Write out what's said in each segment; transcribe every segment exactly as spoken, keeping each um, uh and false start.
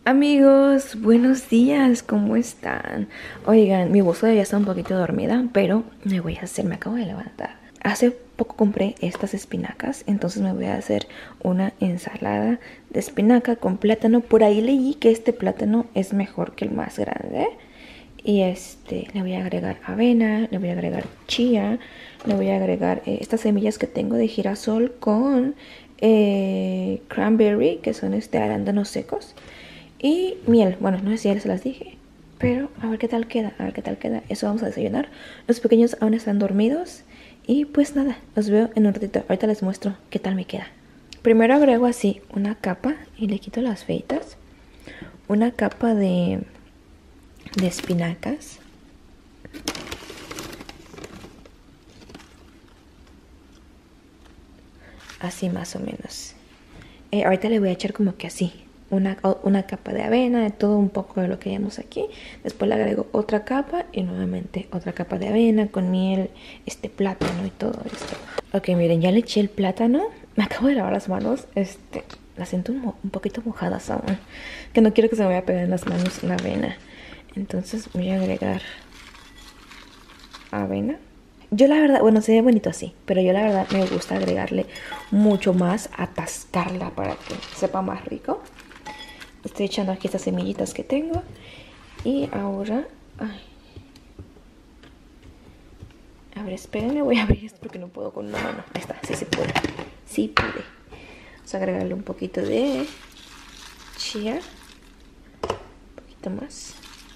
Amigos, buenos días, ¿cómo están? Oigan, mi voz todavía está un poquito dormida, pero me voy a hacer, me acabo de levantar. Hace poco compré estas espinacas, entonces me voy a hacer una ensalada de espinaca con plátano. Por ahí leí que este plátano es mejor que el más grande. Y este, le voy a agregar avena, le voy a agregar chía, le voy a agregar eh, estas semillas que tengo de girasol con eh, cranberry, que son este arándanos secos. Y miel, bueno, no sé si ya se las dije, pero a ver qué tal queda, a ver qué tal queda. Eso vamos a desayunar. Los pequeños aún están dormidos. Y pues nada, los veo en un ratito. Ahorita les muestro qué tal me queda. Primero agrego así una capa y le quito las feitas. Una capa de, de espinacas. Así más o menos. Eh, ahorita le voy a echar como que así. Una, una capa de avena, de todo un poco de lo que vemos aquí. Después le agrego otra capa y nuevamente otra capa de avena con miel, este plátano y todo esto. Ok, miren, ya le eché el plátano. Me acabo de lavar las manos. Este, las siento un, un poquito mojadas aún. Que no quiero que se me vaya a pegar en las manos la avena. Entonces voy a agregar avena. Yo la verdad, bueno, se ve bonito así, pero yo la verdad me gusta agregarle mucho más, atascarla para que sepa más rico. Estoy echando aquí estas semillitas que tengo. Y ahora... Ay. A ver, espérenme, voy a abrir esto porque no puedo con una mano. Ahí está, sí se puede. Sí pude. Vamos a agregarle un poquito de chía. Un poquito más.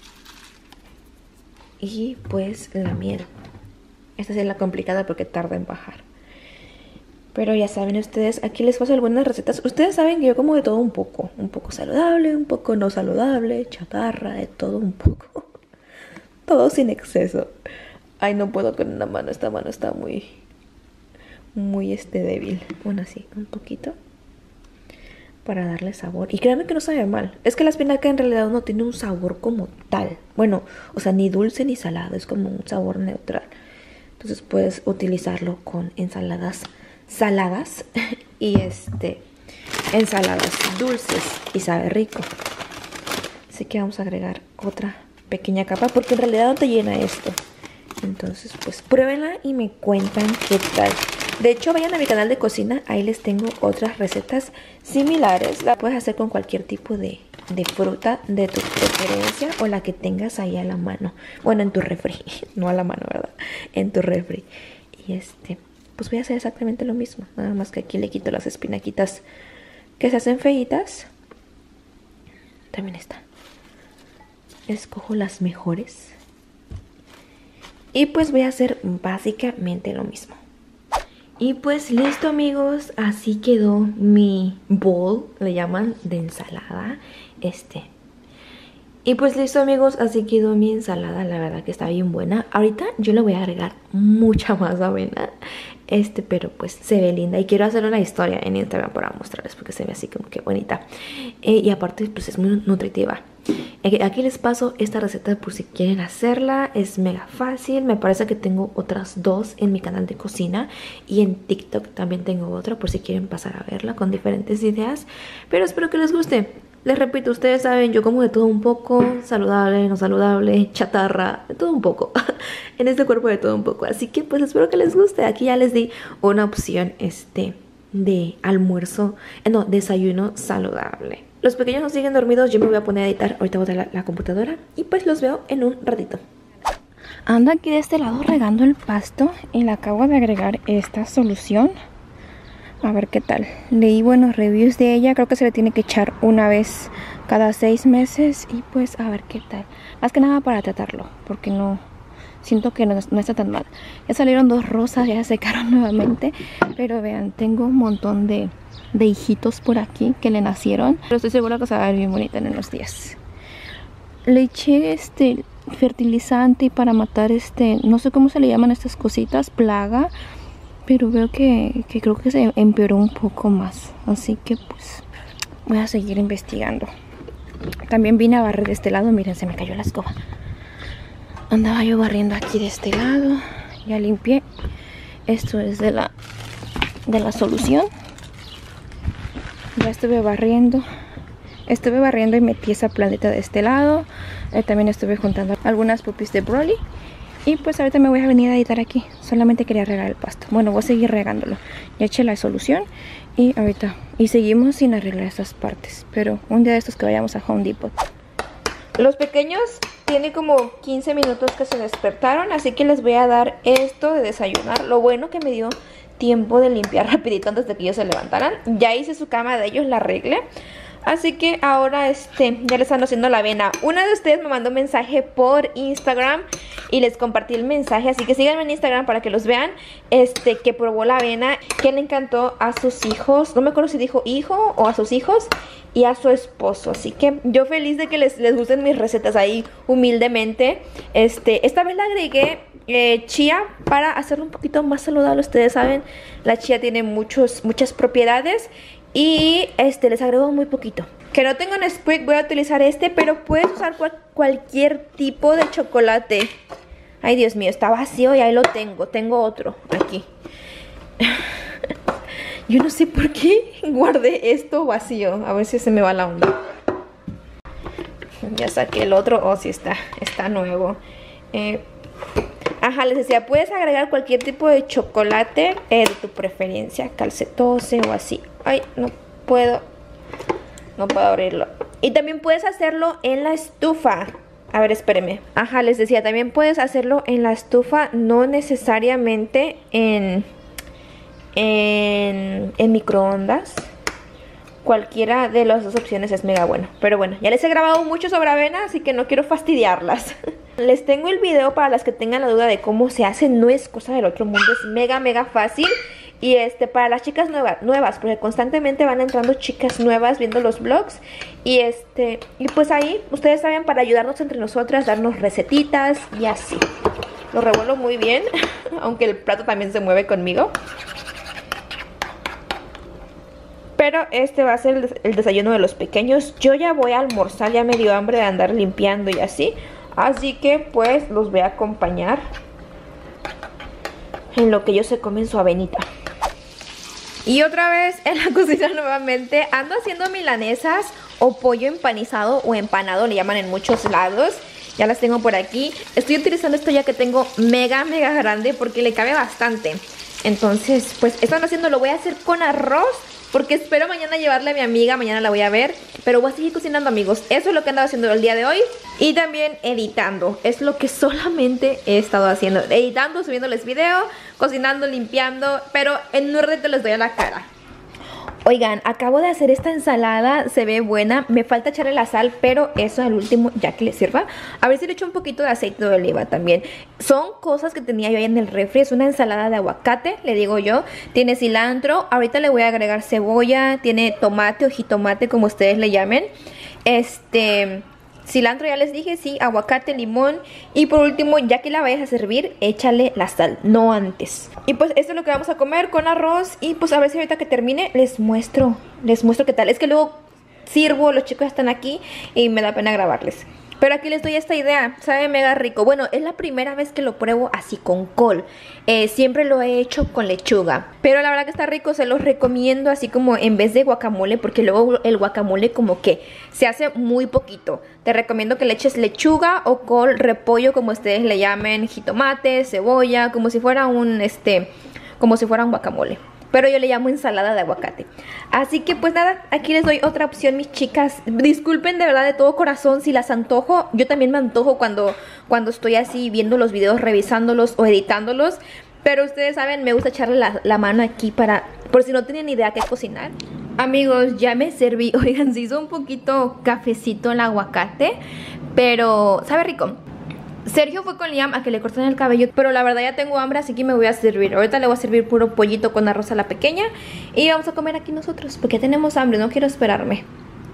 Y pues la miel. Esta sí es la complicada porque tarda en bajar. Pero ya saben ustedes, aquí les paso algunas recetas. Ustedes saben que yo como de todo un poco. Un poco saludable, un poco no saludable, chatarra, de todo un poco. Todo sin exceso. Ay, no puedo con una mano. Esta mano está muy, muy este débil. Bueno, así, un poquito. Para darle sabor. Y créanme que no sabe mal. Es que la espinaca en realidad no tiene un sabor como tal. Bueno, o sea, ni dulce ni salado. Es como un sabor neutral. Entonces puedes utilizarlo con ensaladas saladas y este ensaladas dulces y sabe rico. Así que vamos a agregar otra pequeña capa porque en realidad no te llena esto. Entonces pues pruébenla y me cuentan qué tal. De hecho vayan a mi canal de cocina, ahí les tengo otras recetas similares. La puedes hacer con cualquier tipo de, de fruta de tu preferencia o la que tengas ahí a la mano. Bueno, en tu refri, no a la mano, ¿verdad? En tu refri. Y este... pues voy a hacer exactamente lo mismo. Nada más que aquí le quito las espinaquitas que se hacen feitas. También está. Escojo las mejores. Y pues voy a hacer básicamente lo mismo. Y pues listo amigos. Así quedó mi bowl. Le llaman de ensalada. Este. Y pues listo amigos, así quedó mi ensalada, la verdad que está bien buena. Ahorita yo le voy a agregar mucha más avena, este, pero pues se ve linda. Y quiero hacer una historia en Instagram para mostrarles porque se ve así como que bonita. Eh, y aparte pues es muy nutritiva. Eh, aquí les paso esta receta por si quieren hacerla, es mega fácil. Me parece que tengo otras dos en mi canal de cocina y en TikTok también tengo otra por si quieren pasar a verla con diferentes ideas. Pero espero que les guste. Les repito, ustedes saben, yo como de todo un poco, saludable, no saludable, chatarra, de todo un poco. En este cuerpo de todo un poco. Así que pues espero que les guste. Aquí ya les di una opción este de almuerzo, eh, no, desayuno saludable. Los pequeños no siguen dormidos, yo me voy a poner a editar. Ahorita voy a la, la computadora y pues los veo en un ratito. Ando aquí de este lado regando el pasto y le acabo de agregar esta solución. A ver qué tal. Leí buenos reviews de ella. Creo que se le tiene que echar una vez cada seis meses. Y pues a ver qué tal. Más que nada para tratarlo. Porque no... siento que no, no está tan mal. Ya salieron dos rosas. Ya se secaron nuevamente. Pero vean, tengo un montón de, de hijitos por aquí que le nacieron. Pero estoy segura que se va a ver bien bonita en unos días. Le eché este fertilizante para matar este... no sé cómo se le llaman estas cositas. Plaga. Pero veo que, que creo que se empeoró un poco más. Así que pues voy a seguir investigando. También vine a barrer de este lado. Miren, se me cayó la escoba. Andaba yo barriendo aquí de este lado. Ya limpié. Esto es de la, de la solución. Ya estuve barriendo. Estuve barriendo y metí esa plantita de este lado. eh, También estuve juntando algunas pupis de broly. Y pues ahorita me voy a venir a editar aquí. Solamente quería regar el pasto. Bueno, voy a seguir regándolo. Ya eché la solución. Y ahorita, y seguimos sin arreglar estas partes. Pero un día de estos que vayamos a Home Depot. Los pequeños tienen como quince minutos que se despertaron. Así que les voy a dar esto de desayunar. Lo bueno que me dio tiempo de limpiar rapidito antes de que ellos se levantaran. Ya hice su cama de ellos, la arreglé. Así que ahora este ya le están haciendo la avena. Una de ustedes me mandó un mensaje por Instagram y les compartí el mensaje. Así que síganme en Instagram para que los vean. Este, que probó la avena, que le encantó a sus hijos. No me acuerdo si dijo hijo o a sus hijos y a su esposo. Así que yo feliz de que les, les gusten mis recetas ahí humildemente. Este, esta vez le agregué eh, chía para hacerlo un poquito más saludable. Ustedes saben, la chía tiene muchos, muchas propiedades. Y este les agrego muy poquito. Que no tengo Nesquik, voy a utilizar este. Pero puedes usar cual, cualquier tipo de chocolate. Ay, Dios mío, está vacío y ahí lo tengo. Tengo otro aquí. Yo no sé por qué guardé esto vacío. A ver si se me va la onda. Ya saqué el otro. Oh, sí está, está nuevo. Eh... Ajá, les decía, puedes agregar cualquier tipo de chocolate eh, de tu preferencia, calcetose o así. Ay, no puedo, no puedo abrirlo. Y también puedes hacerlo en la estufa. A ver, espérenme. Ajá, les decía, también puedes hacerlo en la estufa, no necesariamente en, en, en microondas. Cualquiera de las dos opciones es mega bueno. Pero bueno, ya les he grabado mucho sobre avena, así que no quiero fastidiarlas. Les tengo el video para las que tengan la duda de cómo se hace. No es cosa del otro mundo, es mega mega fácil. Y este, para las chicas nuevas, nuevas porque constantemente van entrando chicas nuevas viendo los vlogs. Y este, y pues ahí, ustedes saben, para ayudarnos entre nosotras, darnos recetitas y así. Lo revuelvo muy bien, aunque el plato también se mueve conmigo. Pero este va a ser el, des el desayuno de los pequeños. Yo ya voy a almorzar, ya me dio hambre de andar limpiando y así. Así que pues los voy a acompañar en lo que ellos se comen su avenita. Y otra vez en la cocina nuevamente. Ando haciendo milanesas o pollo empanizado o empanado, le llaman en muchos lados. Ya las tengo por aquí. Estoy utilizando esto ya que tengo mega mega grande porque le cabe bastante. Entonces pues están haciendo, lo voy a hacer con arroz. Porque espero mañana llevarle a mi amiga, mañana la voy a ver. Pero voy a seguir cocinando, amigos. Eso es lo que he andado haciendo el día de hoy. Y también editando. Es lo que solamente he estado haciendo. Editando, subiéndoles video, cocinando, limpiando. Pero en un ratito les doy a la cara. Oigan, acabo de hacer esta ensalada, se ve buena. Me falta echarle la sal, pero eso al último ya que le sirva. A ver si le echo un poquito de aceite de oliva también. Son cosas que tenía yo ahí en el refri. Es una ensalada de aguacate, le digo yo. Tiene cilantro, ahorita le voy a agregar cebolla. Tiene tomate o jitomate, como ustedes le llamen. Este... cilantro ya les dije, sí, aguacate, limón. Y por último, ya que la vayas a servir, échale la sal, no antes. Y pues esto es lo que vamos a comer con arroz. Y pues a ver si ahorita que termine les muestro, les muestro qué tal. Es que luego sirvo, los chicos están aquí y me da pena grabarles. Pero aquí les doy esta idea, sabe mega rico. Bueno, es la primera vez que lo pruebo así con col. eh, Siempre lo he hecho con lechuga, pero la verdad que está rico, se los recomiendo así como en vez de guacamole. Porque luego el guacamole como que se hace muy poquito. Te recomiendo que le eches lechuga o col, repollo, como ustedes le llamen, jitomate, cebolla, como si fuera un, este, como si fuera un guacamole. Pero yo le llamo ensalada de aguacate. Así que pues nada, aquí les doy otra opción, mis chicas. Disculpen de verdad de todo corazón si las antojo. Yo también me antojo cuando, cuando estoy así viendo los videos, revisándolos o editándolos. Pero ustedes saben, me gusta echarle la, la mano aquí para, por si no tienen idea qué cocinar. Amigos, ya me serví. Oigan, se hizo un poquito cafecito el aguacate, pero sabe rico. Sergio fue con Liam a que le corten el cabello, pero la verdad ya tengo hambre, así que me voy a servir. Ahorita le voy a servir puro pollito con arroz a la pequeña y vamos a comer aquí nosotros, porque tenemos hambre, no quiero esperarme.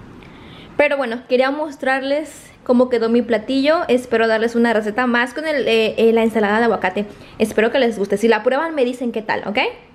Pero bueno, quería mostrarles cómo quedó mi platillo. Espero darles una receta más con el, eh, eh, la ensalada de aguacate. Espero que les guste. Si la prueban me dicen qué tal, ¿ok?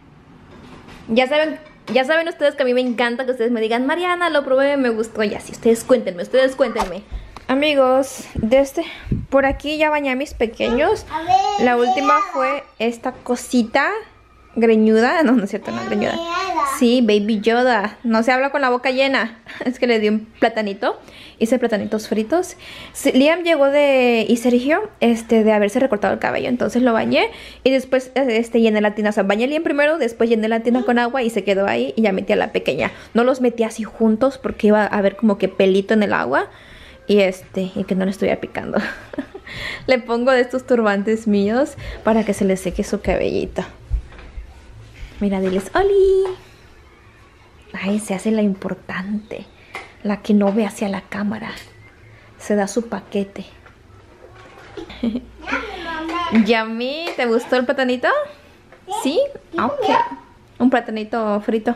Ya saben... Ya saben ustedes que a mí me encanta que ustedes me digan, Mariana, lo probé, me gustó. Y así, ustedes cuéntenme, ustedes cuéntenme. Amigos, desde por aquí ya bañé a mis pequeños. La última fue esta cosita greñuda. No, no es cierto, no es greñuda. Sí, Baby Yoda. No se habla con la boca llena. Es que le di un platanito. Hice platanitos fritos. Sí, Liam llegó de... Y Sergio, este, de haberse recortado el cabello. Entonces lo bañé. Y después, este, llené la tina. O sea, bañé a Liam primero. Después llené la tina con agua. Y se quedó ahí. Y ya metí a la pequeña. No los metí así juntos. Porque iba a haber como que pelito en el agua. Y este... Y que no le estuviera picando. Le pongo de estos turbantes míos. Para que se le seque su cabellito. Mira, diles, ¡Oli! Ay, se hace la importante. La que no ve hacia la cámara. Se da su paquete. Yami, ¿te gustó el platanito? ¿Sí? Ok. Un platanito frito.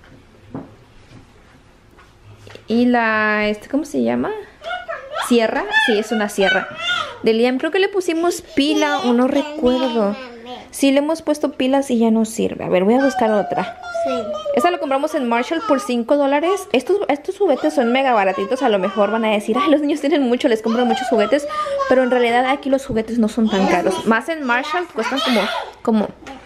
Y la, este, ¿cómo se llama? ¿Sierra? Sí, es una sierra. De Liam, creo que le pusimos pila o no recuerdo. Sí, le hemos puesto pilas y ya no sirve. A ver, voy a buscar otra. Sí. Esta lo compramos en Marshall por cinco dólares. Estos, estos juguetes son mega baratitos. A lo mejor van a decir, ay, los niños tienen mucho, les compran muchos juguetes. Pero en realidad aquí los juguetes no son tan caros. Más en Marshall cuestan como... como...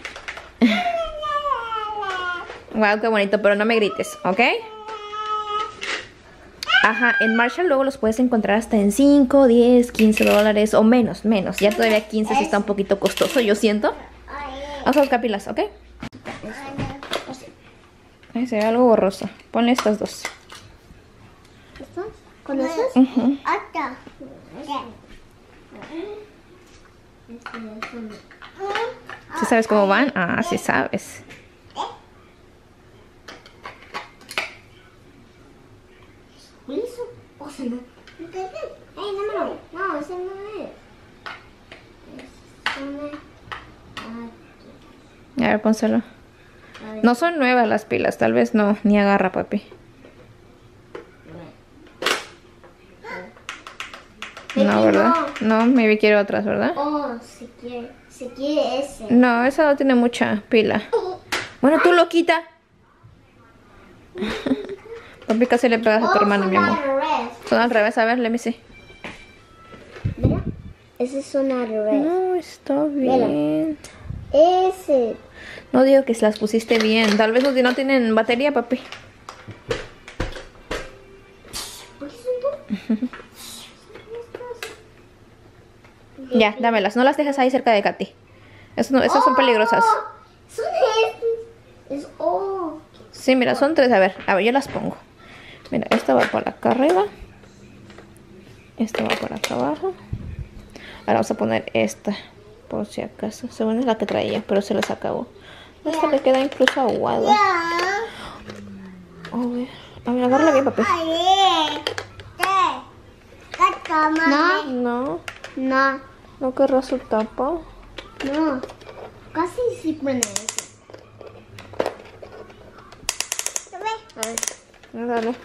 Wow, qué bonito, pero no me grites, ¿ok? Ajá, en Marshall luego los puedes encontrar hasta en cinco, diez, quince dólares o menos, menos. Ya todavía quince sí está un poquito costoso, yo siento. Vamos a buscar pilas, ¿ok? Ay, se ve algo borroso. Ponle estas dos. ¿Estos? ¿Con esos? Uh-huh. ¿Sí sabes cómo van? Ah, sí sabes. O sea, no. ¡Ey, no, no! No, ese no es. A ver, pónselo. No son nuevas las pilas, tal vez no, ni agarra, papi. No, ¿verdad? No, maybe quiere otras, ¿verdad? Oh, se quiere, se quiere ese. No, esa no tiene mucha pila. Bueno, tú lo quita. Papi, casi le pegas a tu hermano, mi amor. Son al revés, a ver, let me see. Mira, ese son al revés. No, está bien. Ese. No digo que se las pusiste bien. Tal vez no, no tienen batería, papi. ¿Por qué son dos? Ya, dámelas. No las dejes ahí cerca de Katy. Esas, no, esas son peligrosas. Son estos. Es oh. Sí, mira, son tres. A ver, a ver, yo las pongo. Mira, esta va por acá arriba. Esta va por acá abajo. Ahora vamos a poner esta, por si acaso. Según es la que traía, pero se les acabó. Esta le queda incluso aguada. A ver, a ver, agárrala bien, papá. No, No, no, no querrá su tapa. no. Casi sí pone eso. A ver. Dale.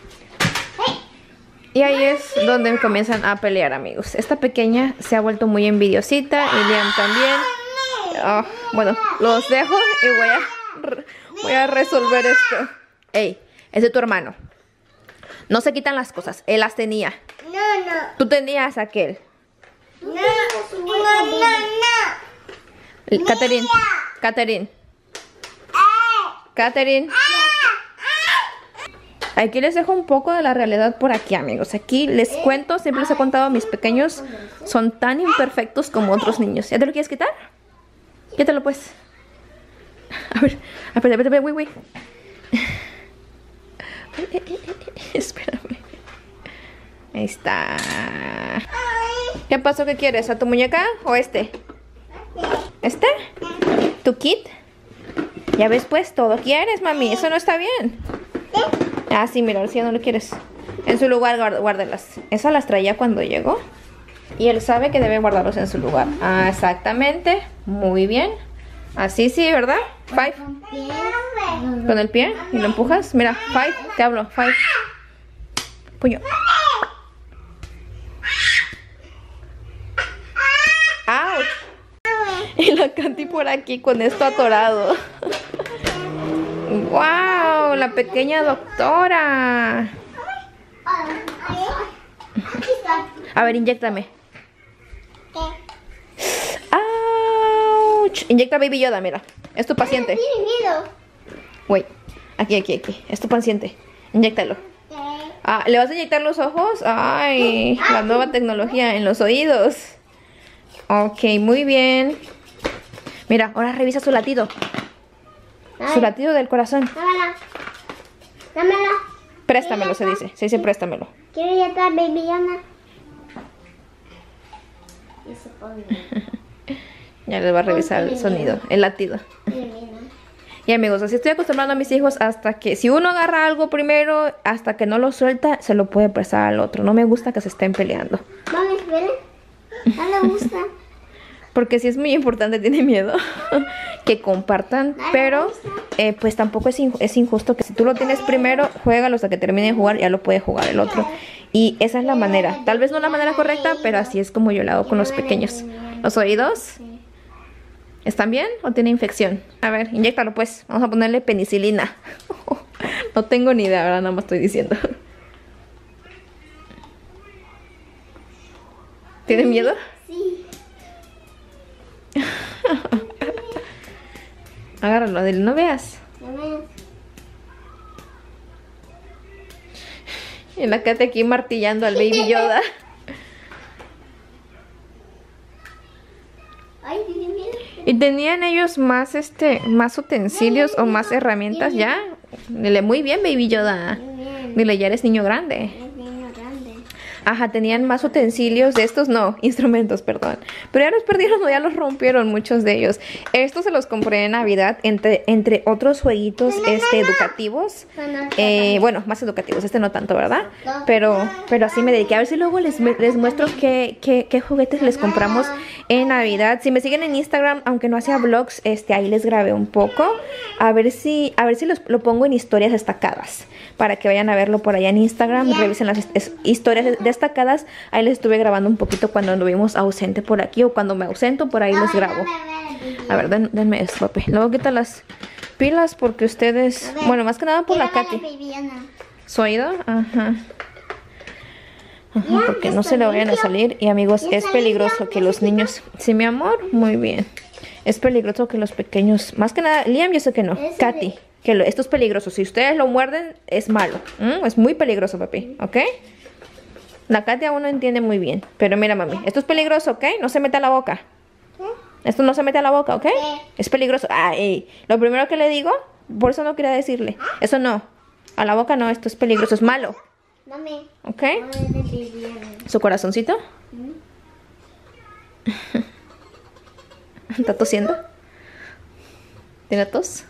Y ahí es donde comienzan a pelear, amigos. Esta pequeña se ha vuelto muy envidiosita y Liam también. Oh, bueno, los dejo y voy a, voy a resolver esto. Ey, es de tu hermano. No se quitan las cosas, él las tenía. No, no. Tú tenías aquel. No, no, no, no. Catherine, Catherine. Catherine. Aquí les dejo un poco de la realidad por aquí, amigos. Aquí les cuento, siempre les he contado, mis pequeños son tan imperfectos como otros niños. ¿Ya te lo quieres quitar? Quítalo pues. A ver, a ver, a ver, a ver, güey, güey. Espérame. Ahí está. ¿Qué pasó? ¿Qué quieres? ¿A tu muñeca o este? ¿Este? ¿Tu kit? Ya ves pues, todo quieres, mami. Eso no está bien. Ah, sí, mira, si ya no lo quieres. En su lugar, guárdelas. Esas las traía cuando llegó. Y él sabe que debe guardarlos en su lugar. Ah, exactamente. Muy bien. Así sí, ¿verdad? Five. Con el pie y lo empujas. Mira, five. Te hablo, five. Puño. ¡Auch! Y la Katy por aquí con esto atorado. ¡Wow! La pequeña doctora. A ver, inyéctame. ¡Auch! Inyecta Baby Yoda, mira. Es tu paciente. Tiene miedo. Wait. Aquí, aquí, aquí. Es tu paciente. Inyéctalo. ¿Qué? Ah, ¿le vas a inyectar los ojos? Ay, la nueva tecnología en los oídos. Ok, muy bien. Mira, ahora revisa su latido. Su latido del corazón. Dámela. Dámela. Préstamelo, se dice. Se dice préstamelo. Quiero ya estar baby Yana. Y se pone. Ya les va a revisar el sonido, el latido. Y amigos, así estoy acostumbrando a mis hijos hasta que si uno agarra algo primero, hasta que no lo suelta, se lo puede prestar al otro. No me gusta que se estén peleando. Mami, ven. No le gusta. Porque sí es muy importante, tiene miedo que compartan. Pero eh, pues tampoco es, inju es injusto que si tú lo tienes primero, juégalo hasta que termine de jugar, ya lo puede jugar el otro. Y esa es la manera. Tal vez no la manera correcta, pero así es como yo lo hago con los pequeños. ¿Los oídos? ¿Están bien o tiene infección? A ver, inyéctalo pues. Vamos a ponerle penicilina. No tengo ni idea, ahora nada más estoy diciendo. ¿Tiene miedo? Sí. Agárralo, Adel, no veas. Dame. Y la Katy aquí martillando al Baby Yoda. Ay, tiene miedo. ¿Y tenían ellos más este más utensilios o más herramientas ya? Dile, muy bien, Baby Yoda. Muy bien. Dile, ya eres niño grande. Es niño grande. Ajá, tenían más utensilios de estos, no, instrumentos, perdón. Pero ya los perdieron o ya los rompieron muchos de ellos. Estos se los compré en Navidad, entre, entre otros jueguitos este, educativos. Eh, bueno, más educativos, este no tanto, ¿verdad? Pero, pero así me dediqué. A ver si luego les, les muestro qué, qué, qué juguetes les compramos en Navidad. Si me siguen en Instagram, aunque no hacía vlogs, este, ahí les grabé un poco. A ver si, a ver si los, lo pongo en historias destacadas. Para que vayan a verlo por allá en Instagram. Revisen las historias destacadas. Ahí les estuve grabando un poquito cuando anduvimos ausente por aquí. O cuando me ausento, por ahí les grabo. A ver, den, denme esto, papi. Luego quita las pilas porque ustedes... Bueno, más que nada por la Katy. ¿Su oído? Ajá. Ajá, porque no se le vayan a salir. Y amigos, es peligroso que los niños... Sí, mi amor, muy bien. Es peligroso que los pequeños... Más que nada, Liam yo sé que no. Katy. Que lo, esto es peligroso. Si ustedes lo muerden, es malo. ¿Mm? Es muy peligroso, papi. ¿Ok? La Katy aún no entiende muy bien. Pero mira, mami. Esto es peligroso, ¿ok? No se mete a la boca. Esto no se mete a la boca, ¿ok? Es peligroso. Ay, lo primero que le digo, por eso no quería decirle. Eso no. A la boca no, esto es peligroso. Es malo. Mami. ¿Ok? ¿Su corazoncito? ¿Está tosiendo? ¿Tiene tos?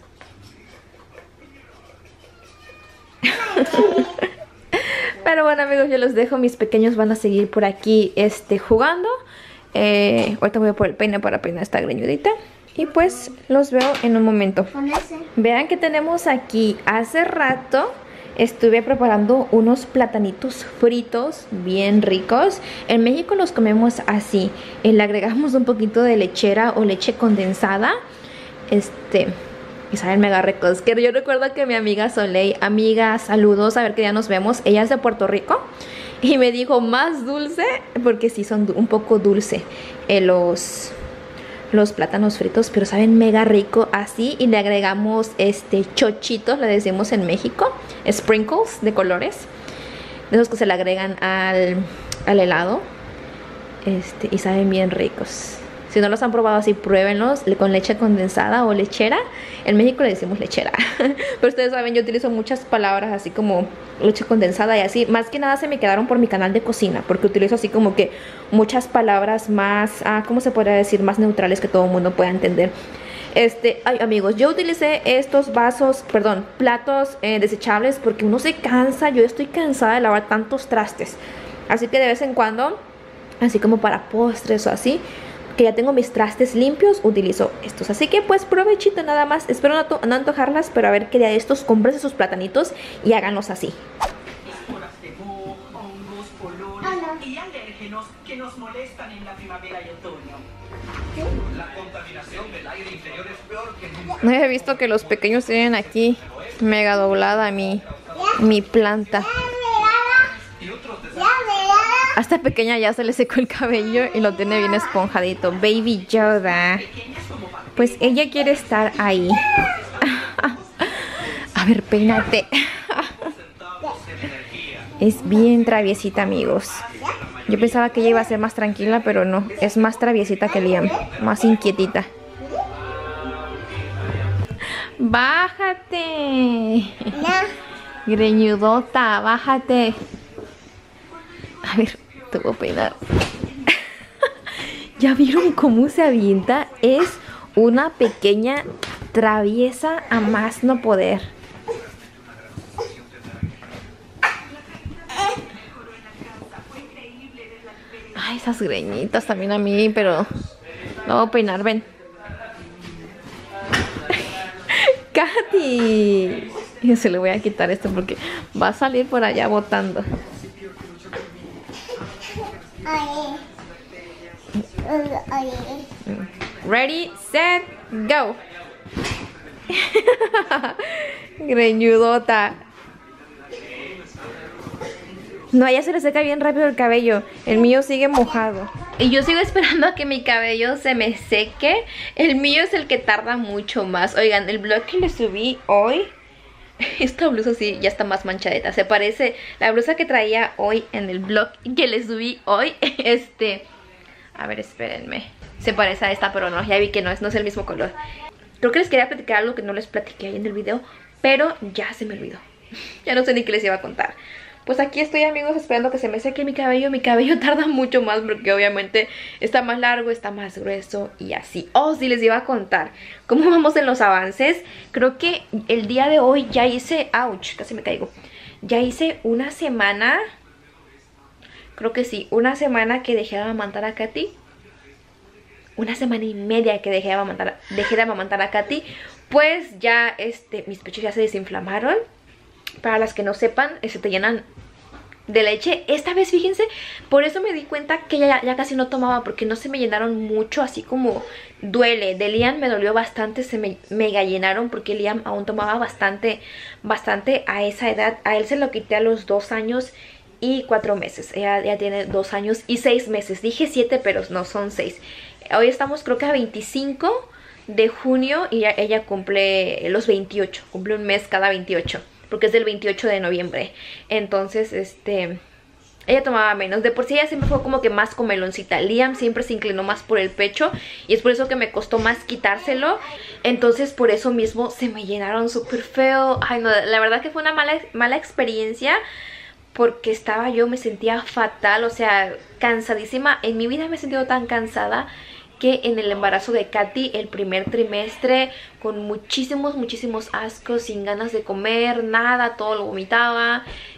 Pero bueno, amigos, yo los dejo. Mis pequeños van a seguir por aquí este, jugando. eh, Ahorita voy a por el peine para peinar esta greñudita. Y pues los veo en un momento. Vean que tenemos aquí. Hace rato estuve preparando unos platanitos fritos bien ricos. En México los comemos así. eh, Le agregamos un poquito de lechera o leche condensada. Este... Y saben mega ricos. Que yo recuerdo que mi amiga Soleil, amiga, saludos, a ver que ya nos vemos. Ella es de Puerto Rico. Y me dijo, más dulce, porque sí son un poco dulce eh, los, los plátanos fritos. Pero saben mega rico así. Y le agregamos este chochitos, le decimos en México. Sprinkles de colores. De esos que se le agregan al, al helado. Este, y saben bien ricos. Si no los han probado así, pruébenlos con leche condensada o lechera. En México le decimos lechera. Pero ustedes saben, yo utilizo muchas palabras así como leche condensada y así. Más que nada se me quedaron por mi canal de cocina. Porque utilizo así como que muchas palabras más, ah, ¿cómo se podría decir? Más neutrales que todo el mundo pueda entender. Este, ay amigos, yo utilicé estos vasos, perdón, platos eh, desechables porque uno se cansa. Yo estoy cansada de lavar tantos trastes. Así que de vez en cuando, así como para postres o así, que ya tengo mis trastes limpios, utilizo estos. Así que pues provechito nada más. Espero no, no antojarlas, pero a ver qué día de estos compres sus platanitos y háganlos así. Esporas de moho, hongos, olores y alérgenos que nos molestan en la primavera y otoño. La contaminación del aire interior es peor que nunca. No he visto que los pequeños tienen aquí mega doblada mi, mi planta. A esta pequeña ya se le secó el cabello y lo tiene bien esponjadito. Baby Yoda. Pues ella quiere estar ahí. A ver, peínate. Es bien traviesita, amigos. Yo pensaba que ella iba a ser más tranquila, pero no. Es más traviesita que Liam. Más inquietita. ¡Bájate! Greñudota, bájate. A ver, te voy a peinar. ¿Ya vieron cómo se avienta? Es una pequeña traviesa a más no poder. Ay, esas greñitas también a mí, pero lo voy a peinar, ven. ¡Katy! Yo se le voy a quitar esto porque va a salir por allá botando. Ready, set, go. Greñudota. No, ya se le seca bien rápido el cabello. El mío sigue mojado. Y yo sigo esperando a que mi cabello se me seque. El mío es el que tarda mucho más. Oigan, el vlog que le subí hoy, esta blusa sí ya está más manchadita. Se parece la blusa que traía hoy en el vlog que le subí hoy. Este, a ver, espérenme. Se parece a esta, pero no, ya vi que no es, no es el mismo color. Creo que les quería platicar algo que no les platiqué ahí en el video, pero ya se me olvidó. Ya no sé ni qué les iba a contar. Pues aquí estoy, amigos, esperando que se me seque mi cabello. Mi cabello tarda mucho más porque obviamente está más largo, está más grueso y así. Oh, sí, les iba a contar cómo vamos en los avances. Creo que el día de hoy ya hice... ¡Auch! Casi me caigo. Ya hice una semana... Creo que sí, una semana que dejé de amamantar a Katy. Una semana y media que dejé de amamantar, dejé de amamantar a Katy. Pues ya, este, mis pechos ya se desinflamaron. Para las que no sepan, se te llenan de leche. Esta vez, fíjense, por eso me di cuenta que ya, ya casi no tomaba, porque no se me llenaron mucho, así como duele. De Liam me dolió bastante, se me mega llenaron, porque Liam aún tomaba bastante, bastante a esa edad. A él se lo quité a los dos años y cuatro meses. Ella ya tiene dos años y seis meses. Dije siete, pero no, son seis. Hoy estamos creo que a veinticinco de junio y ya, ella cumple los veintiocho. Cumple un mes cada veintiocho. Porque es del veintiocho de noviembre. Entonces, este... ella tomaba menos. De por sí ella siempre fue como que más comeloncita. Liam siempre se inclinó más por el pecho. Y es por eso que me costó más quitárselo. Entonces, por eso mismo se me llenaron súper feo. Ay, no, la verdad que fue una mala, mala experiencia. Porque estaba yo, me sentía fatal. O sea, cansadísima. En mi vida me he sentido tan cansada que en el embarazo de Katy, el primer trimestre, con muchísimos, muchísimos ascos, sin ganas de comer, nada, todo lo vomitaba.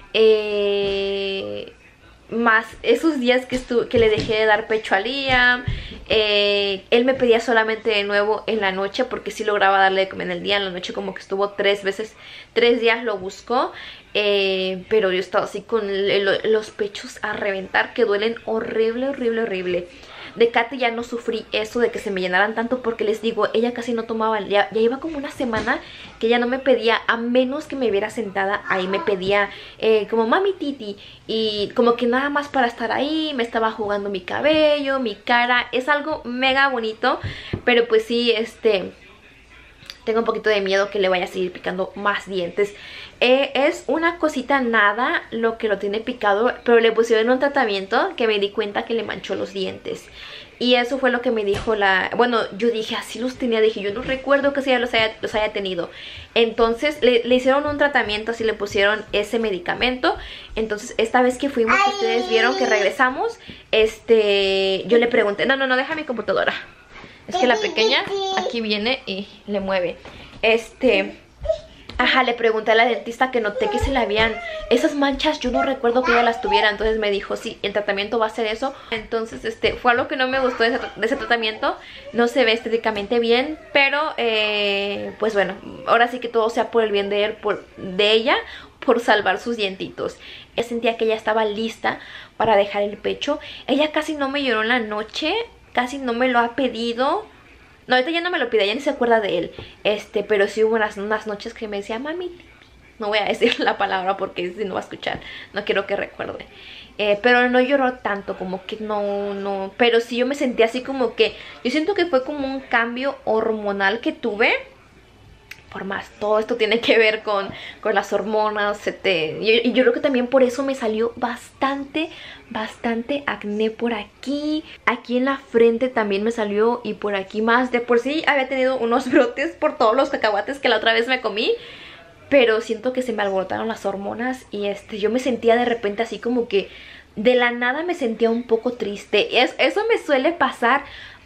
Eh, más esos días que, estuve, que le dejé de dar pecho a Liam. Eh, él me pedía solamente de nuevo en la noche, porque sí lograba darle de comer en el día. En la noche como que estuvo tres veces, tres días lo buscó. Eh, pero yo estaba así con el, los pechos a reventar, que duelen horrible, horrible, horrible. De Katy ya no sufrí eso de que se me llenaran tanto, porque les digo, ella casi no tomaba, ya, ya iba como una semana que ella no me pedía, a menos que me viera sentada, ahí me pedía eh, como mami titi, y como que nada más para estar ahí, me estaba jugando mi cabello, mi cara. Es algo mega bonito, pero pues sí, este... tengo un poquito de miedo que le vaya a seguir picando más dientes. Eh, es una cosita nada lo que lo tiene picado, pero le pusieron un tratamiento que me di cuenta que le manchó los dientes. Y eso fue lo que me dijo la... Bueno, yo dije, así los tenía. Dije, yo no recuerdo que ya los haya, los haya tenido. Entonces, le, le hicieron un tratamiento, así le pusieron ese medicamento. Entonces, esta vez que fuimos, que ustedes vieron que regresamos, este... yo le pregunté... No, no, no, deja mi computadora. Es que la pequeña aquí viene y le mueve. Este... Ajá, le pregunté a la dentista que noté que se le habían... esas manchas, yo no recuerdo que ella las tuviera. Entonces me dijo, sí, el tratamiento va a ser eso. Entonces, este, fue algo que no me gustó de ese, de ese tratamiento. No se ve estéticamente bien, pero, eh, pues bueno, ahora sí que todo sea por el bien de él, por, de ella, por salvar sus dientitos. Yo sentía que ella estaba lista para dejar el pecho. Ella casi no me lloró en la noche, casi no me lo ha pedido. No, ahorita ya no me lo pide, ya ni se acuerda de él. Este, pero sí hubo unas, unas noches que me decía, mami, no voy a decir la palabra porque si no va a escuchar, no quiero que recuerde. Eh, pero no lloró tanto, como que no, no. Pero sí yo me sentí así como que, yo siento que fue como un cambio hormonal que tuve. por más. Todo esto tiene que ver con, con las hormonas. Se te, y yo, yo creo que también por eso me salió bastante, bastante acné por aquí. Aquí en la frente también me salió y por aquí más. De por sí había tenido unos brotes por todos los cacahuates que la otra vez me comí. Pero siento que se me alborotaron las hormonas y este, yo me sentía de repente así como que de la nada me sentía un poco triste. Es, eso me suele pasar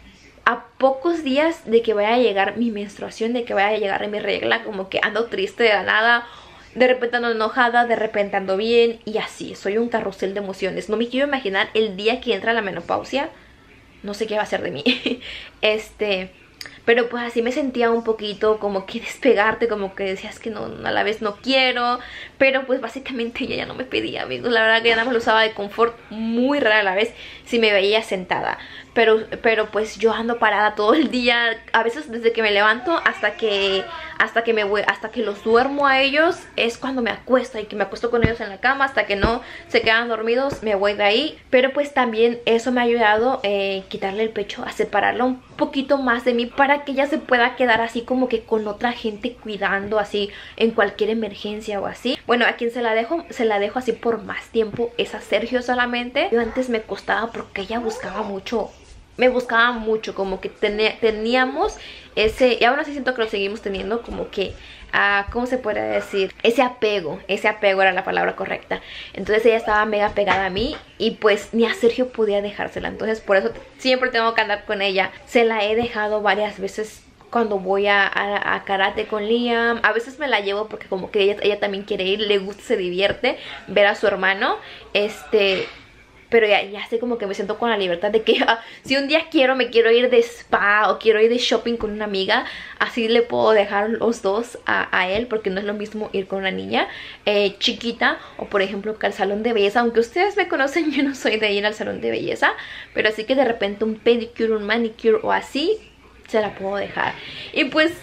a pocos días de que vaya a llegar mi menstruación, de que vaya a llegar mi regla, como que ando triste de la nada, de repente ando enojada, de repente ando bien y así. Soy un carrusel de emociones. No me quiero imaginar el día que entra la menopausia. No sé qué va a ser de mí. Este... Pero pues así me sentía un poquito como que despegarte, como que decías que no, a la vez no quiero. Pero pues básicamente ella ya no me pedía, amigos. La verdad que ya nada más lo usaba de confort, muy rara a la vez si me veía sentada. Pero, pero pues yo ando parada todo el día, a veces desde que me levanto hasta que hasta que me voy, hasta que los duermo a ellos, es cuando me acuesto y que me acuesto con ellos en la cama hasta que no se quedan dormidos, me voy de ahí. Pero pues también eso me ha ayudado eh, quitarle el pecho, a separarlo un poquito más de mí para que ella se pueda quedar así como que con otra gente cuidando así en cualquier emergencia o así. Bueno, a quien se la dejo, se la dejo así por más tiempo es a Sergio solamente. Yo antes me costaba porque ella buscaba mucho. Me buscaba mucho, como que tenía, teníamos ese, y aún así siento que lo seguimos teniendo, como que, uh, ¿cómo se puede decir? Ese apego, ese apego era la palabra correcta. Entonces ella estaba mega pegada a mí y pues ni a Sergio podía dejársela. Entonces por eso siempre tengo que andar con ella. Se la he dejado varias veces cuando voy a, a, a karate con Liam. A veces me la llevo porque como que ella, ella también quiere ir, le gusta, se divierte ver a su hermano. Este... Pero ya, ya sé como que me siento con la libertad de que uh, si un día quiero, me quiero ir de spa o quiero ir de shopping con una amiga, así le puedo dejar los dos a, a él, porque no es lo mismo ir con una niña eh, chiquita o por ejemplo que al salón de belleza. Aunque ustedes me conocen, yo no soy de ir al salón de belleza, pero así que de repente un pedicure, un manicure o así, se la puedo dejar. Y pues...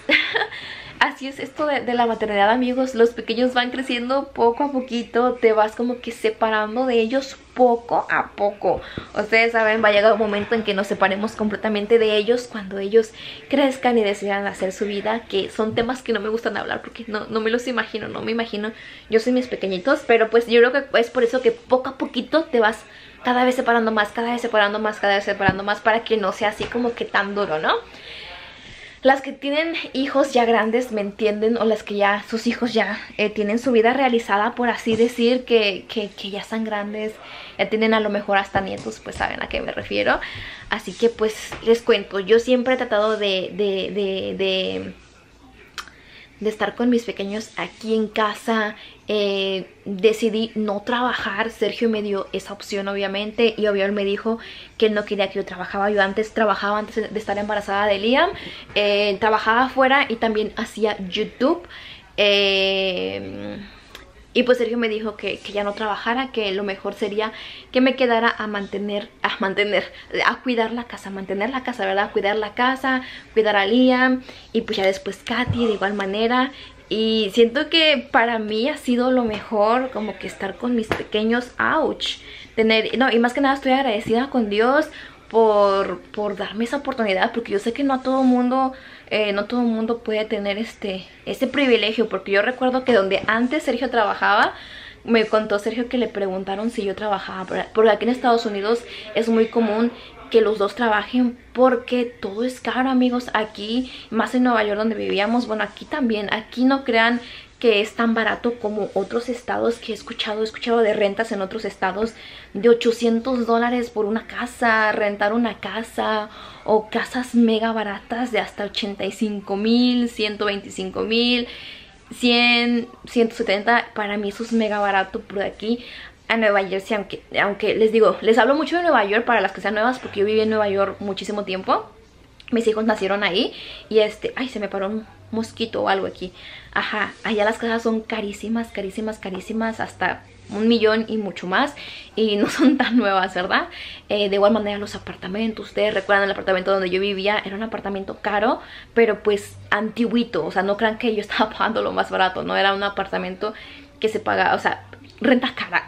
así es esto de, de la maternidad, amigos. Los pequeños van creciendo poco a poquito. Te vas como que separando de ellos poco a poco. Ustedes saben, va a llegar un momento en que nos separemos completamente de ellos, cuando ellos crezcan y decidan hacer su vida, que son temas que no me gustan hablar porque no, no me los imagino, no me imagino. Yo soy mis pequeñitos, pero pues yo creo que es por eso que poco a poquito te vas cada vez separando más, cada vez separando más, cada vez separando más, para que no sea así como que tan duro, ¿no? Las que tienen hijos ya grandes me entienden, o las que ya, sus hijos ya eh, tienen su vida realizada, por así decir, que, que, que ya están grandes, ya tienen a lo mejor hasta nietos, pues saben a qué me refiero. Así que pues les cuento, yo siempre he tratado de... de, de, de de estar con mis pequeños aquí en casa. eh, decidí no trabajar. Sergio me dio esa opción obviamente, y obvio él me dijo que él no quería que yo trabajaba. Yo antes trabajaba, antes de estar embarazada de Liam, eh, trabajaba afuera y también hacía YouTube. eh... Y pues Sergio me dijo que, que ya no trabajara, que lo mejor sería que me quedara a mantener, a mantener, a cuidar la casa, mantener la casa, ¿verdad? Cuidar la casa, cuidar a Liam, y pues ya después Katy de igual manera. Y siento que para mí ha sido lo mejor, como que estar con mis pequeños, ouch, tener, no, y más que nada estoy agradecida con Dios por, por darme esa oportunidad, porque yo sé que no a todo mundo... Eh, no todo el mundo puede tener este ese privilegio, porque yo recuerdo que donde antes Sergio trabajaba, me contó Sergio que le preguntaron si yo trabajaba, porque aquí en Estados Unidos es muy común que los dos trabajen porque todo es caro, amigos. Aquí, más en Nueva York donde vivíamos, bueno, aquí también, aquí no crean que es tan barato como otros estados que he escuchado, he escuchado de rentas en otros estados de ochocientos dólares por una casa, rentar una casa, o casas mega baratas de hasta ochenta y cinco mil, ciento veinticinco mil, cien, ciento setenta. Para mí eso es mega barato por aquí a Nueva Jersey, aunque, aunque les digo, les hablo mucho de Nueva York para las que sean nuevas, porque yo viví en Nueva York muchísimo tiempo. Mis hijos nacieron ahí y este, ay, se me paró un mosquito o algo aquí. Ajá, allá las casas son carísimas, carísimas, carísimas, hasta un millón y mucho más, y no son tan nuevas, ¿verdad? Eh, de igual manera los apartamentos, ustedes recuerdan el apartamento donde yo vivía, era un apartamento caro, pero pues antiguito, o sea, no crean que yo estaba pagando lo más barato, no, era un apartamento que se pagaba, o sea, renta cara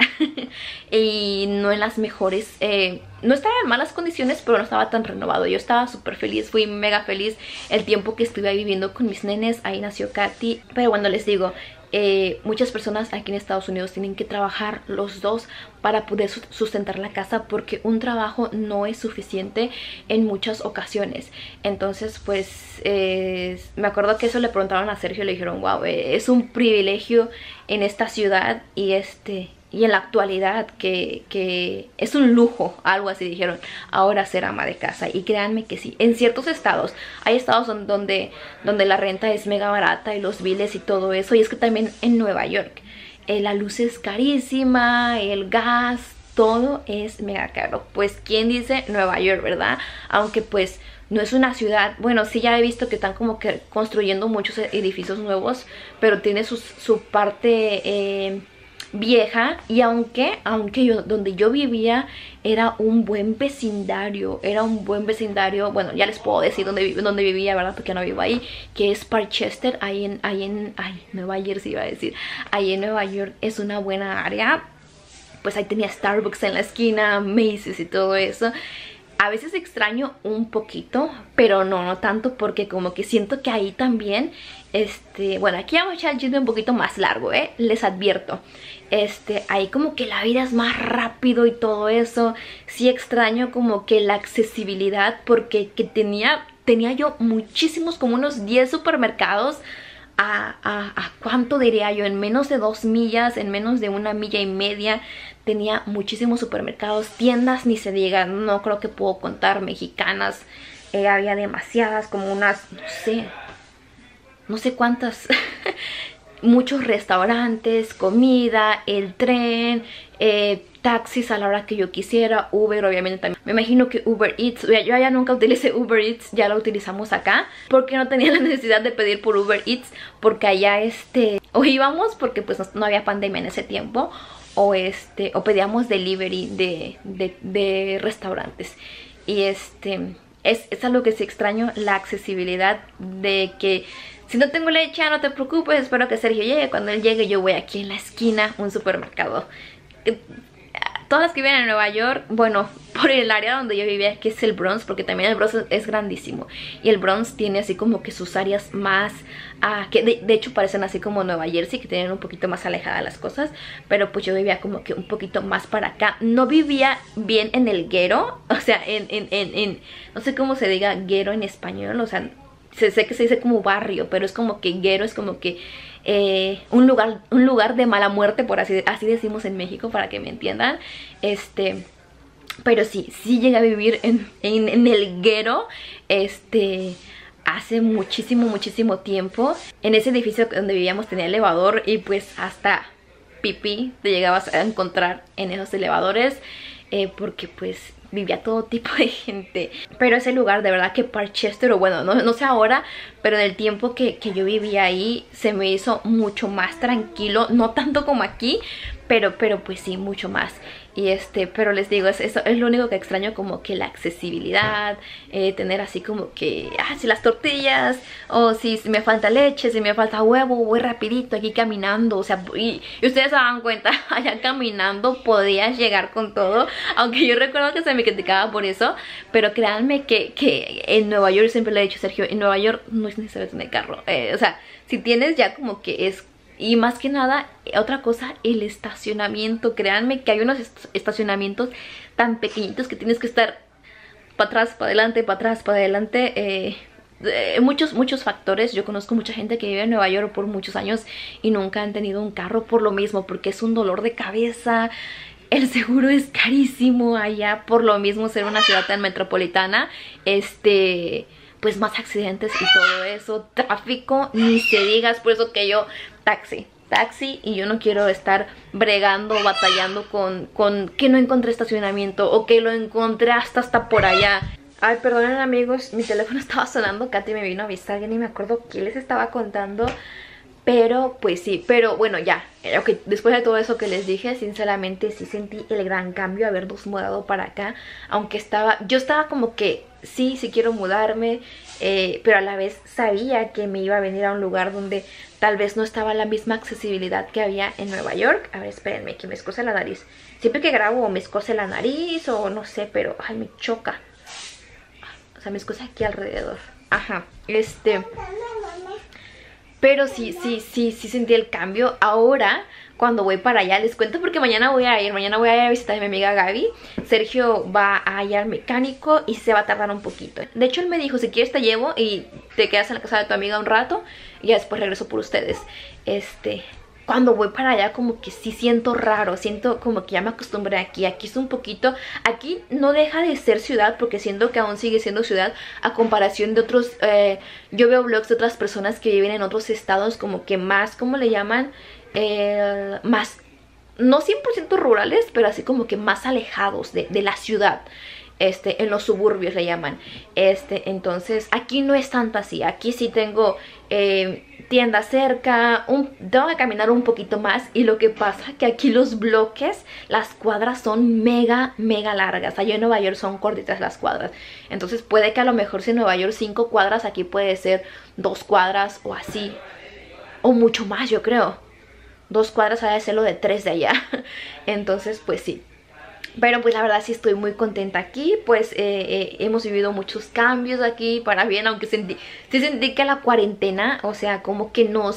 y no en las mejores, eh, no estaba en malas condiciones, pero no estaba tan renovado. Yo estaba súper feliz, fui mega feliz el tiempo que estuve ahí viviendo con mis nenes. Ahí nació Katy. Pero bueno, les digo, eh, muchas personas aquí en Estados Unidos tienen que trabajar los dos para poder sustentar la casa, porque un trabajo no es suficiente en muchas ocasiones. Entonces pues eh, me acuerdo que eso le preguntaron a Sergio, le dijeron, wow, eh, es un privilegio en esta ciudad y este y en la actualidad que, que es un lujo, algo así dijeron, ahora ser ama de casa. Y créanme que sí, en ciertos estados, hay estados donde, donde la renta es mega barata y los biles y todo eso. Y es que también en Nueva York eh, la luz es carísima, el gas, todo es mega caro. Pues quién dice Nueva York, ¿verdad? Aunque pues no es una ciudad, bueno, sí ya he visto que están como que construyendo muchos edificios nuevos, pero tiene su, su parte eh, vieja. Y aunque, aunque yo, donde yo vivía era un buen vecindario, era un buen vecindario, bueno, ya les puedo decir dónde, dónde vivía, ¿verdad? Porque no vivo ahí, que es Parkchester, ahí en, ahí en, ay, Nueva Jersey iba a decir, ahí en Nueva York es una buena área. Pues ahí tenía Starbucks en la esquina, Macy's y todo eso. A veces extraño un poquito, pero no, no tanto, porque como que siento que ahí también, este, bueno, aquí vamos a echar el chisme un poquito más largo, ¿eh? Les advierto. Este, ahí como que la vida es más rápido y todo eso. Sí extraño como que la accesibilidad, porque que tenía, tenía yo muchísimos, como unos diez supermercados. A, a, a cuánto diría yo, en menos de dos millas, en menos de una milla y media, tenía muchísimos supermercados, tiendas ni se diga, no creo que puedo contar, mexicanas, eh, había demasiadas, como unas, no sé, no sé cuántas, muchos restaurantes, comida, el tren, eh, taxis a la hora que yo quisiera, Uber obviamente también. Me imagino que Uber Eats, yo ya nunca utilicé Uber Eats, ya lo utilizamos acá, porque no tenía la necesidad de pedir por Uber Eats, porque allá este, o íbamos porque pues no, no había pandemia en ese tiempo, o este, o pedíamos delivery de, de, de restaurantes. Y este, es, es algo que sí extraño, la accesibilidad de que si no tengo leche, no te preocupes, espero que Sergio llegue. Cuando él llegue yo voy aquí en la esquina, un supermercado. Todas las que viven en Nueva York, bueno, por el área donde yo vivía, que es el Bronx, porque también el Bronx es grandísimo. Y el Bronx tiene así como que sus áreas más, uh, que de, de hecho parecen así como Nueva Jersey, que tienen un poquito más alejadas las cosas. Pero pues yo vivía como que un poquito más para acá. No vivía bien en el guero, o sea, en, en, en, en no sé cómo se diga guero en español, o sea, sé, sé que se dice como barrio, pero es como que guero, es como que Eh, un lugar un lugar de mala muerte, por así, así decimos en México, para que me entiendan. Este, pero sí, sí llegué a vivir en, en, en el guero, este, hace muchísimo, muchísimo tiempo. En ese edificio donde vivíamos tenía elevador, y pues hasta pipí te llegabas a encontrar en esos elevadores, eh, porque pues vivía todo tipo de gente. Pero ese lugar, de verdad que Parkchester, o bueno, no, no sé ahora, pero en el tiempo que, que yo vivía ahí, se me hizo mucho más tranquilo. No tanto como aquí, pero, pero pues sí, mucho más. Y este, pero les digo, es, eso es lo único que extraño, como que la accesibilidad, eh, tener así como que, ah, si las tortillas, o si, si me falta leche, si me falta huevo, voy rapidito aquí caminando, o sea, y, y ustedes se dan cuenta, allá caminando podías llegar con todo, aunque yo recuerdo que se me criticaba por eso, pero créanme que, que en Nueva York, siempre le he dicho, Sergio, en Nueva York no es necesario tener carro, eh, o sea, si tienes ya como que es. Y más que nada, otra cosa, el estacionamiento. Créanme que hay unos est estacionamientos tan pequeñitos que tienes que estar para atrás, para adelante, para atrás, para adelante. Eh, eh, muchos, muchos factores. Yo conozco mucha gente que vive en Nueva York por muchos años y nunca han tenido un carro por lo mismo, porque es un dolor de cabeza. El seguro es carísimo allá, por lo mismo ser una ciudad tan metropolitana. Este... pues más accidentes y todo eso, tráfico, ni se digas. Por eso que yo, taxi, taxi, y yo no quiero estar bregando, batallando con, con que no encontré estacionamiento, o que lo encontré hasta, hasta por allá. Ay, perdonen amigos, mi teléfono estaba sonando, Katy me vino a avisar, ya ni me acuerdo qué les estaba contando. Pero pues sí, pero bueno ya, okay, después de todo eso que les dije, sinceramente sí sentí el gran cambio habernos mudado para acá. Aunque estaba, yo estaba como que sí, sí quiero mudarme, eh, pero a la vez sabía que me iba a venir a un lugar donde tal vez no estaba la misma accesibilidad que había en Nueva York. A ver, espérenme, que me escoce la nariz. Siempre que grabo me escoce la nariz o no sé, pero ay, me choca. O sea, me escoce aquí alrededor. Ajá, este... Pero sí, sí, sí, sí sentí el cambio. Ahora, cuando voy para allá, les cuento porque mañana voy a ir. Mañana voy a ir a visitar a mi amiga Gaby. Sergio va a ir al mecánico y se va a tardar un poquito. De hecho, él me dijo, si quieres te llevo y te quedas en la casa de tu amiga un rato. Y ya después regreso por ustedes. Este... Cuando voy para allá como que sí siento raro, siento como que ya me acostumbré aquí, aquí es un poquito, aquí no deja de ser ciudad porque siento que aún sigue siendo ciudad a comparación de otros, eh, yo veo vlogs de otras personas que viven en otros estados como que más, ¿cómo le llaman? Eh, más, no cien por ciento rurales, pero así como que más alejados de, de la ciudad. Este, en los suburbios le llaman. Este, entonces aquí no es tanto así. Aquí sí tengo eh, tienda cerca, un, tengo que caminar un poquito más. Y lo que pasa que aquí los bloques, las cuadras son mega, mega largas. Allá en Nueva York son cortitas las cuadras. Entonces puede que a lo mejor si en Nueva York cinco cuadras, aquí puede ser dos cuadras o así. O mucho más, yo creo. Dos cuadras ha de ser lo de tres de allá. Entonces pues sí. Pero pues la verdad sí estoy muy contenta aquí. Pues eh, eh, hemos vivido muchos cambios aquí para bien. Aunque sentí, sí sentí que la cuarentena, o sea, como que nos...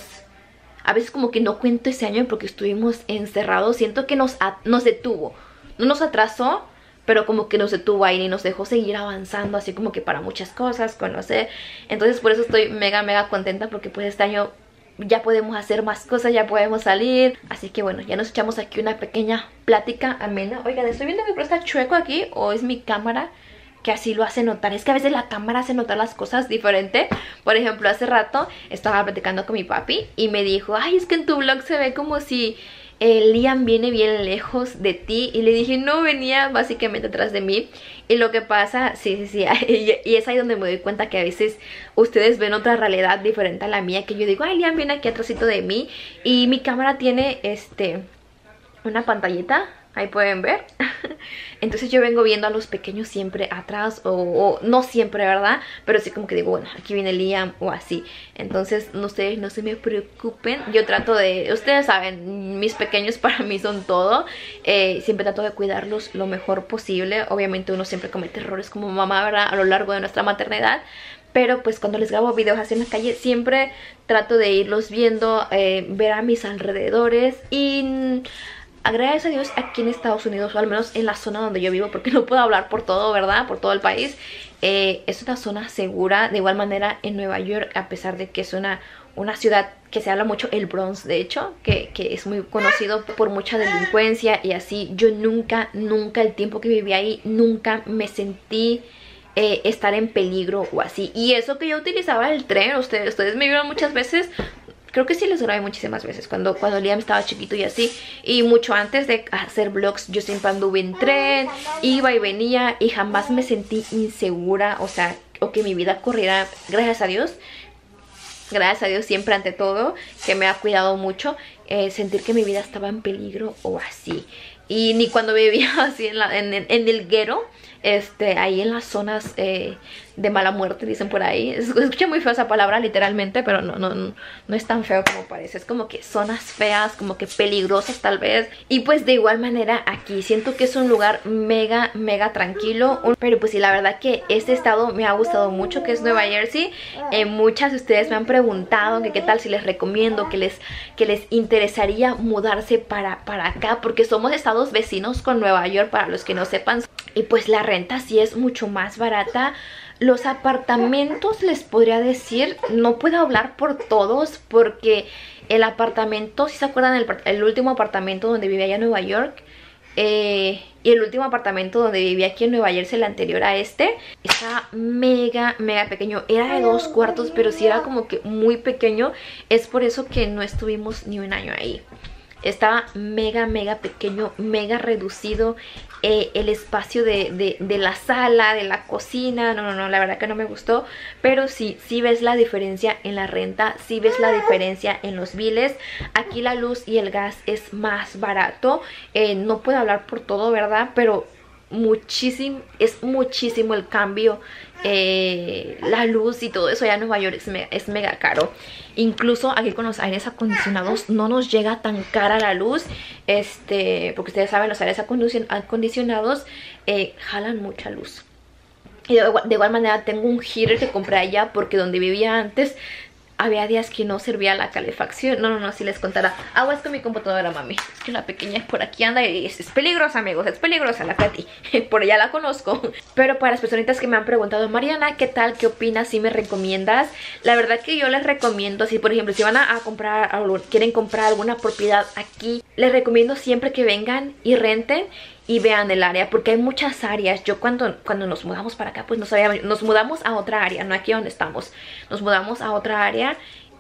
A veces como que no cuento ese año porque estuvimos encerrados. Siento que nos, nos detuvo. No nos atrasó, pero como que nos detuvo ahí y nos dejó seguir avanzando. Así como que para muchas cosas, conocer. Entonces por eso estoy mega, mega contenta porque pues este año... ya podemos hacer más cosas, ya podemos salir. Así que bueno, ya nos echamos aquí una pequeña plática amena. Oigan, estoy viendo que pero está chueco aquí, o es mi cámara que así lo hace notar. Es que a veces la cámara hace notar las cosas diferente. Por ejemplo, hace rato estaba platicando con mi papi y me dijo, ay, es que en tu vlog se ve como si eh, Liam viene bien lejos de ti. Y le dije, no, venía básicamente atrás de mí. Y lo que pasa, sí, sí, sí, y es ahí donde me doy cuenta que a veces ustedes ven otra realidad diferente a la mía. Que yo digo, ay, Liam viene aquí atrásito de mí. Y mi cámara tiene, este, una pantallita, ahí pueden ver. Entonces yo vengo viendo a los pequeños siempre atrás, o, o no siempre, ¿verdad? Pero sí como que digo, bueno, aquí viene Liam o así. Entonces no, ustedes no se me preocupen. Yo trato de, ustedes saben, mis pequeños para mí son todo. eh, Siempre trato de cuidarlos lo mejor posible. Obviamente uno siempre comete errores como mamá, ¿verdad? A lo largo de nuestra maternidad. Pero pues cuando les grabo videos así en la calle siempre trato de irlos viendo, eh, ver a mis alrededores. Y... gracias a Dios aquí en Estados Unidos, o al menos en la zona donde yo vivo, porque no puedo hablar por todo, ¿verdad? Por todo el país. Eh, es una zona segura. De igual manera en Nueva York, a pesar de que es una, una ciudad que se habla mucho, el Bronx de hecho, que, que es muy conocido por mucha delincuencia y así. Yo nunca, nunca, el tiempo que viví ahí, nunca me sentí... Eh, estar en peligro o así. Y eso que yo utilizaba el tren, ustedes, ustedes me vieron muchas veces. Creo que sí les grabé muchísimas veces cuando, cuando Liam estaba chiquito y así. Y mucho antes de hacer vlogs yo siempre anduve en tren, iba y venía y jamás me sentí insegura, o sea, o que mi vida corriera, gracias a Dios. Gracias a Dios siempre ante todo, que me ha cuidado mucho, eh, sentir que mi vida estaba en peligro o así. Y ni cuando vivía así en, la, en, en el guero, este, ahí en las zonas eh, de mala muerte, dicen por ahí. Escucha muy feo esa palabra literalmente, pero no, no, no, no es tan feo como parece. Es como que zonas feas, como que peligrosas tal vez. Y pues de igual manera aquí siento que es un lugar mega, mega tranquilo. Pero pues sí, la verdad que este estado me ha gustado mucho, que es Nueva Jersey. eh, Muchas de ustedes me han preguntado que qué tal si les recomiendo, que les, que les interesaría mudarse para, para acá, porque somos estados vecinos con Nueva York, para los que no sepan. Y pues la renta sí es mucho más barata. Los apartamentos, les podría decir, no puedo hablar por todos, porque el apartamento, si se acuerdan, el, el último apartamento donde vivía allá en Nueva York, eh, y el último apartamento donde vivía aquí en Nueva Jersey, el anterior a este, estaba mega, mega pequeño. Era de dos cuartos, pero sí era como que muy pequeño. Es por eso que no estuvimos ni un año ahí. Estaba mega, mega pequeño, mega reducido. eh, el espacio de, de, de la sala, de la cocina. No, no, no, la verdad que no me gustó. Pero sí, sí ves la diferencia en la renta, sí ves la diferencia en los biles. Aquí la luz y el gas es más barato. Eh, no puedo hablar por todo, ¿verdad? Pero muchísimo, es muchísimo el cambio. Eh, la luz y todo eso allá en Nueva York es, me, es mega caro. Incluso aquí con los aires acondicionados no nos llega tan cara la luz, este, porque ustedes saben, los aires acondicionados eh, jalan mucha luz. Y de, de igual manera tengo un heater que compré allá porque donde vivía antes había días que no servía la calefacción. No, no, no, si les contara. Aguas con mi computadora, mami. Es que la pequeña es por aquí anda y es, es peligrosa, amigos. Es peligrosa la Katy. Por allá la conozco. Pero para las personitas que me han preguntado, Mariana, ¿qué tal? ¿Qué opinas? ¿Sí me recomiendas? La verdad que yo les recomiendo, si por ejemplo, si van a, a comprar, quieren comprar alguna propiedad aquí, les recomiendo siempre que vengan y renten y vean el área, porque hay muchas áreas. Yo cuando, cuando nos mudamos para acá, pues no sabíamos, nos mudamos a otra área, no aquí donde estamos, nos mudamos a otra área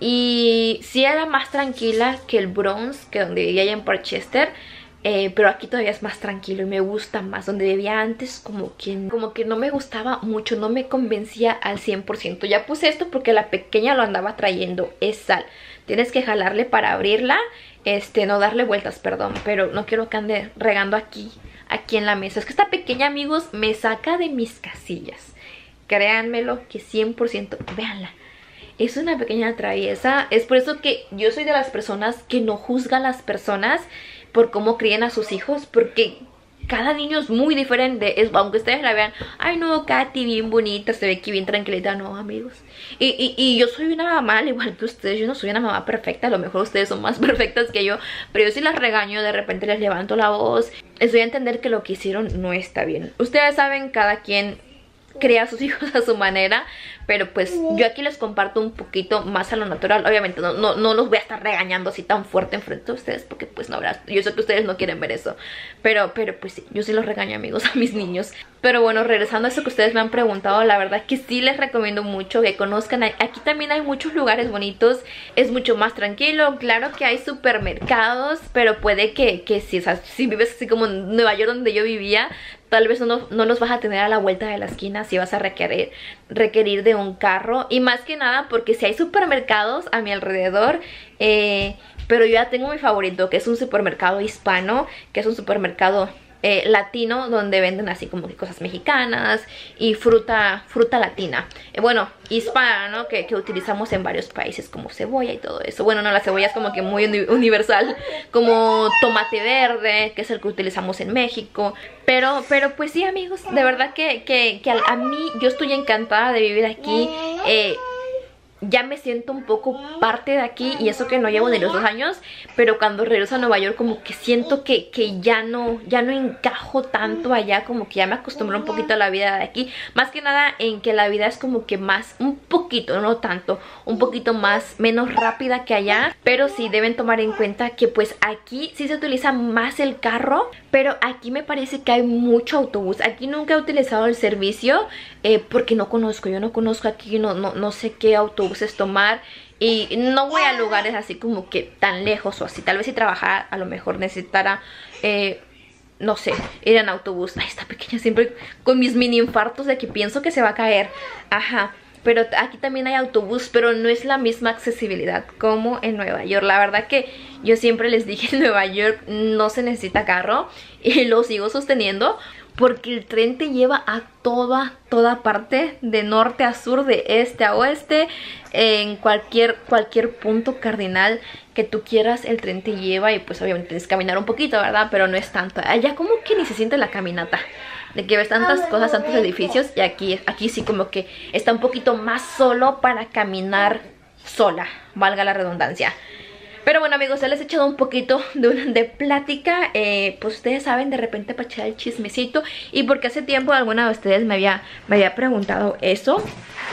y sí era más tranquila que el Bronx, que donde vivía allá en Portchester, eh, pero aquí todavía es más tranquilo y me gusta más. Donde vivía antes como que, como que no me gustaba mucho, no me convencía al cien por ciento. Ya puse esto porque la pequeña lo andaba trayendo, es sal. Tienes que jalarle para abrirla, este, no darle vueltas, perdón, pero no quiero que ande regando aquí aquí en la mesa. Es que esta pequeña, amigos, me saca de mis casillas. Créanmelo que cien por ciento, véanla, es una pequeña traviesa. Es por eso que yo soy de las personas que no juzga a las personas por cómo crían a sus hijos, porque cada niño es muy diferente. Es, aunque ustedes la vean, ay no, Katy, bien bonita, se ve aquí bien tranquilita. No, amigos. Y, y, y yo soy una mamá al igual que ustedes. Yo no soy una mamá perfecta. A lo mejor ustedes son más perfectas que yo, pero yo sí las regaño, de repente les levanto la voz. Les doy a entender que lo que hicieron no está bien. Ustedes saben, cada quien cría a sus hijos a su manera, pero pues yo aquí les comparto un poquito más a lo natural. Obviamente no, no, no los voy a estar regañando así tan fuerte enfrente de ustedes, porque pues no, ¿verdad? Yo sé que ustedes no quieren ver eso, pero, pero pues sí, yo sí los regaño, amigos, a mis niños. Pero bueno, regresando a eso que ustedes me han preguntado, la verdad que sí les recomiendo mucho que conozcan. Aquí también hay muchos lugares bonitos, es mucho más tranquilo. Claro que hay supermercados, pero puede que, que si, o sea, si vives así como en Nueva York donde yo vivía, tal vez no, no los vas a tener a la vuelta de la esquina, si vas a requerir, requerir de un carro. Y más que nada porque si hay supermercados a mi alrededor, eh, pero yo ya tengo mi favorito, que es un supermercado hispano, que es un supermercado eh, latino, donde venden así como que cosas mexicanas y fruta, fruta latina. Eh, bueno, hispana, ¿no? Que, que utilizamos en varios países, como cebolla y todo eso. Bueno, no, la cebolla es como que muy uni universal, como tomate verde, que es el que utilizamos en México. Pero, pero pues sí, amigos, de verdad que, que, que a, a mí, yo estoy encantada de vivir aquí. Eh, ya me siento un poco parte de aquí, y eso que no llevo ni los dos años, pero cuando regreso a Nueva York como que siento que, que ya no ya no encajo tanto allá, como que ya me acostumbré un poquito a la vida de aquí, más que nada en que la vida es como que más, un poquito, no tanto, un poquito más, menos rápida que allá. Pero sí deben tomar en cuenta que pues aquí sí se utiliza más el carro, pero aquí me parece que hay mucho autobús. Aquí nunca he utilizado el servicio eh, porque no conozco, yo no conozco aquí, no, no, no sé qué autobús es tomar, y no voy a lugares así como que tan lejos o así. Tal vez si trabajara a lo mejor necesitara eh, no sé, ir en autobús. Ay, esta pequeña siempre con mis mini infartos de que pienso que se va a caer. Ajá, pero aquí también hay autobús, pero no es la misma accesibilidad como en Nueva York. La verdad que yo siempre les dije, en Nueva York no se necesita carro, y lo sigo sosteniendo, porque el tren te lleva a toda, toda parte, de norte a sur, de este a oeste, en cualquier, cualquier punto cardinal que tú quieras, el tren te lleva. Y pues obviamente tienes que caminar un poquito, ¿verdad? Pero no es tanto. Allá como que ni se siente la caminata, de que ves tantas cosas, tantos edificios, y aquí, aquí sí como que está un poquito más solo para caminar sola, valga la redundancia. Pero bueno, amigos, ya les he echado un poquito de, de plática, eh, pues ustedes saben, de repente para echar el chismecito, y porque hace tiempo alguna de ustedes me había, me había preguntado eso.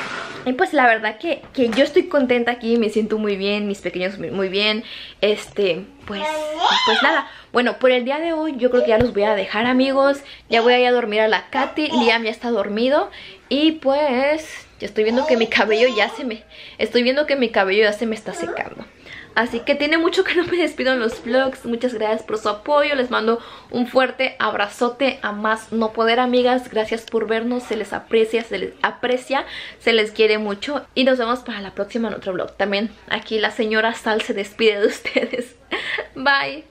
Y pues la verdad que, que yo estoy contenta aquí, me siento muy bien, mis pequeños muy, muy bien. Este, pues, pues nada. Bueno, por el día de hoy yo creo que ya los voy a dejar, amigos. Ya voy a ir a dormir a la Katy, Liam ya está dormido. Y pues, ya estoy viendo que mi cabello ya se me... Estoy viendo que mi cabello ya se me está secando. Así que tiene mucho que no me despido en los vlogs. Muchas gracias por su apoyo. Les mando un fuerte abrazote a más no poder, amigas. Gracias por vernos. Se les aprecia, se les aprecia, se les quiere mucho. Y nos vemos para la próxima en otro vlog. También aquí la señora Sal se despide de ustedes. Bye.